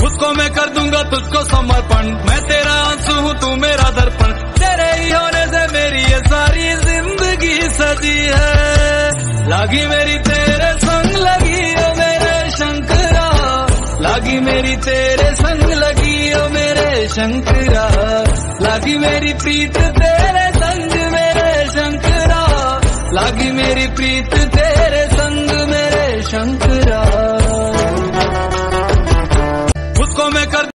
उसको मैं कर दूंगा तुझको समर्पण। मैं तेरा आंसू हूँ तू मेरा दर्पण, तेरे ही होने से मेरी ये सारी जिंदगी सजी है। लागी मेरी तेरे संग लगी ओ मेरे शंकरा, लागी मेरी तेरे संग लगी ओ मेरे शंकरा, लागी मेरी प्रीत तेरे संग मेरे शंकरा, लागी मेरी प्रीत तेरे